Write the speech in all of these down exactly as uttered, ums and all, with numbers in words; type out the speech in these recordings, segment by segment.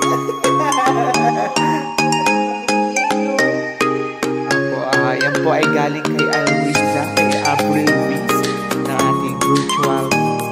Apo, ah, yan po ay galing kay Alwiza, kay April Ruiz, na ating virtual.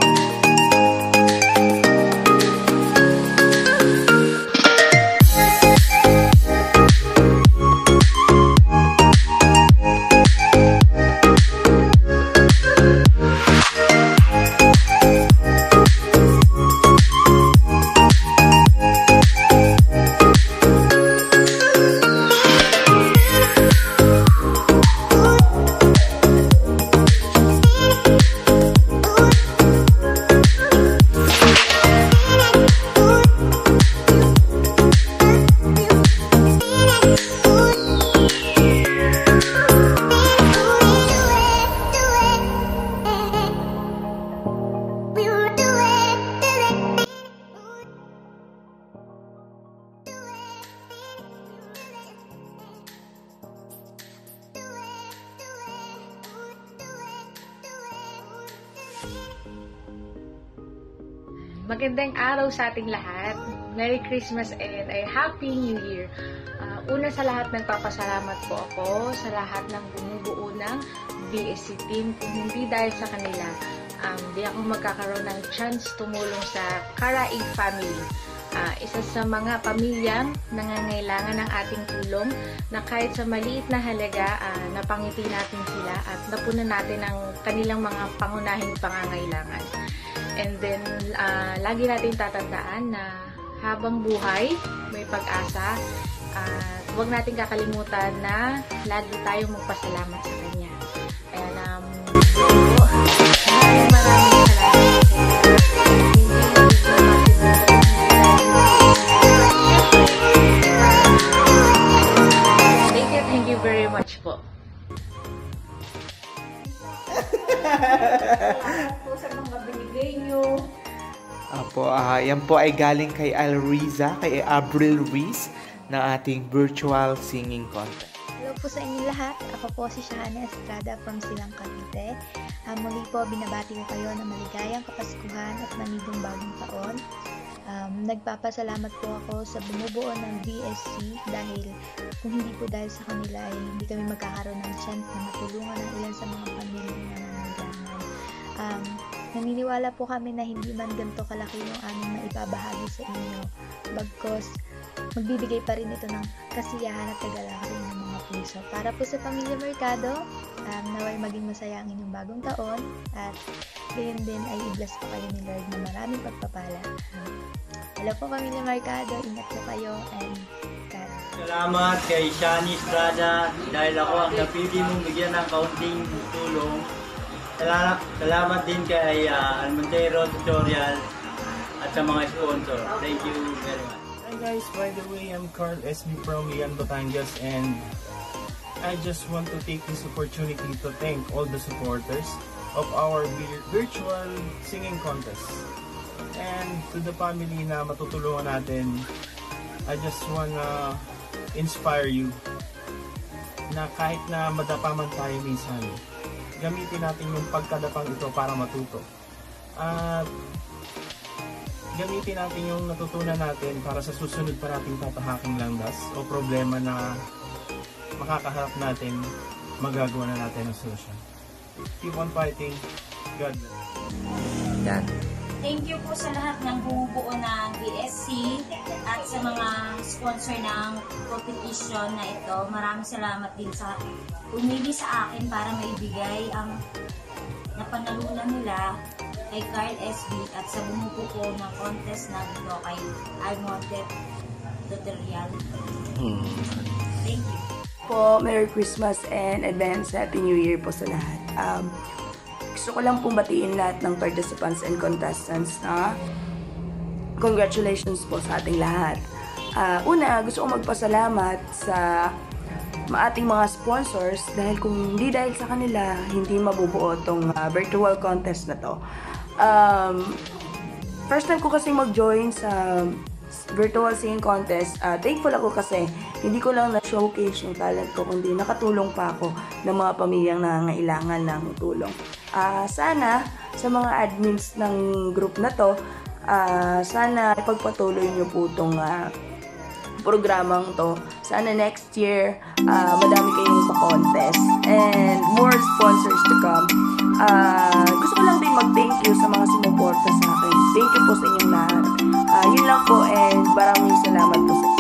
Magandang araw sa ating lahat. Merry Christmas and a Happy New Year. Uh, una sa lahat, nagpapasalamat po ako sa lahat ng bumubuo ng B S C team. Kung hindi dahil sa kanila, um, di ako magkakaroon ng chance tumulong sa Karaig family. Uh, isa sa mga pamilyang nangangailangan ng ating tulong na kahit sa maliit na halaga, uh, napangiti natin sila at napunan natin ang kanilang mga pangunahing pangangailangan. And then, uh, lagi natin tatandaan na habang buhay, may pag-asa. At uh, huwag natin kakalimutan na lagi tayong magpasalamat sa Kanya. Ayan, um, maraming maraming salamat. Thank you, thank you very much po. Sa mga binigay nyo. Apo, ah, yan po ay galing kay Alriza, kay April Ruiz, na ating virtual singing contest. Hello po sa inyo lahat. Ako po si Shana Estrada from Silang Cavite. Uh, muli po, binabati ko kayo ng maligayang Kapaskuhan at manibong bagong taon. Um, nagpapasalamat po ako sa bumubuo ng B S C dahil kung hindi po dahil sa kanila ay hindi kami magkakaroon ng chance na matulungan ang ilan sa mga pamilya na nangangailangan. Um, naniniwala po kami na hindi man ganito kalaki yung aming maibabahagi sa inyo. Bagkos, magbibigay pa rin ito ng kasiyahan at tagalakarin ng mga puso. Para po sa Pamilya Mercado, um, naway maging masaya ang inyong bagong taon at gayon din ay i-bless po kayo ni Lord na maraming pagpapala. Um, hello po Pamilya Mercado, ingat po kayo and God. Salamat kay Shani Estrada dahil ako ang napili mong bigyan ng kaunting tulong. Salamat, salamat din kay uh, Almontero Tutorial at sa mga sponsor. Thank you very much. Hi guys, by the way, I'm Carl S B from Lian, Batangas, and I just want to take this opportunity to thank all the supporters of our virtual singing contest. And to the family na matutulungan natin, I just wanna inspire you na kahit na madapa man tayo minsan, gamitin natin yung pagkadapang ito para matuto. At gamitin natin yung natutunan natin para sa susunod pa nating tatahaking landas o problema na makakaharap natin, magagawa na natin ang solusyon. Keep on fighting. God bless. Yan. Thank you po sa lahat ng bumubuo ng B S C at sa mga sponsor ng competition na ito. Maraming salamat din sa pumili sa akin para maibigay ang napanalunan nila kay Carl S B at sa bumubuo ng contest na ito kay Almontero Tutorial. Hmm. Thank you. Po, Merry Christmas and advance Happy New Year po sa lahat. Um, gusto ko lang pong batiin lahat ng participants and contestants na congratulations po sa ating lahat. Uh, una, gusto ko magpasalamat sa ating mga sponsors dahil kung hindi dahil sa kanila, hindi mabubuo itong uh, virtual contest na to. Um, first time ko kasi mag-join sa virtual singing contest. Uh, thankful ako kasi hindi ko lang na-showcase yung talent ko, kundi nakatulong pa ako ng mga pamilyang nangangailangan ng tulong. Uh, sana sa mga admins ng group na to, Uh, sana ipagpatuloy niyo po itong uh, programang to. Sana next year, uh, madami kayong pa-contest and more sponsors to come. Uh, gusto ko lang din mag-thank you sa mga sumuporta sa akin. Thank you po sa inyong lahat. Uh, yun lang po and maraming salamat po sa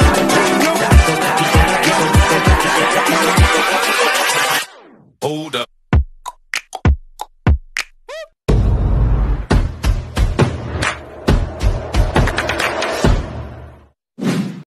Hold up.